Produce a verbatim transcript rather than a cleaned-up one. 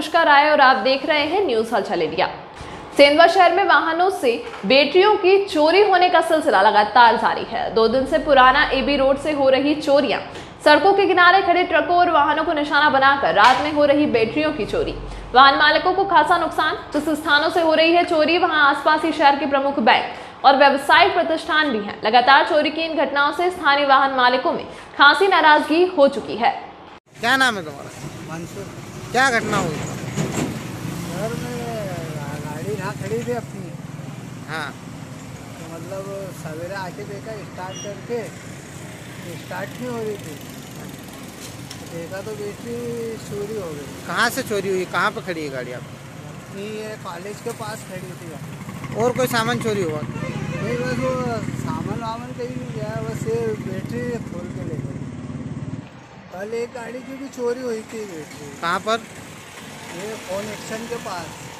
नमस्कार राय और आप देख रहे हैं न्यूज हलचल इंडिया। सेंधवा शहर में वाहनों से बैटरियों की चोरी होने का सिलसिला लगातार जारी है। दो दिन से पुराना एबी रोड से हो रही चोरियां, सड़कों के किनारे खड़े ट्रकों और वाहनों को निशाना बनाकर रात में हो रही बैटरियों की चोरी, वाहन मालिकों को खासा नुकसान। जिस स्थानों से हो रही है चोरी वहां आसपास ही शहर के प्रमुख बैंक और व्यावसायिक प्रतिष्ठान भी हैं। लगातार चोरी की इन घटनाओं से स्थानीय वाहन मालिकों में खासी नाराजगी हो चुकी है। क्या नाम है तुम्हारा? मंसूर। क्या घटना हुई? सर मैं गाड़ी यहाँ खड़ी थी अपनी, हाँ, तो मतलब सवेरे आके देखा स्टार्ट करके तो स्टार्ट नहीं हो रही थी, तो देखा तो बैटरी चोरी हो गई। कहाँ से चोरी हुई? कहाँ पे खड़ी है गाड़ी आपकी? अपनी ये कॉलेज के पास खड़ी थी गाड़ी। और कोई सामान चोरी हुआ? नहीं, बस वो सामान वामान कहीं नहीं गया, बस ये बैटरी खोल के ले गई। कल एक गाड़ी की भी चोरी हुई थी बैटरी। कहाँ पर? ये फोन एक्शन के पास।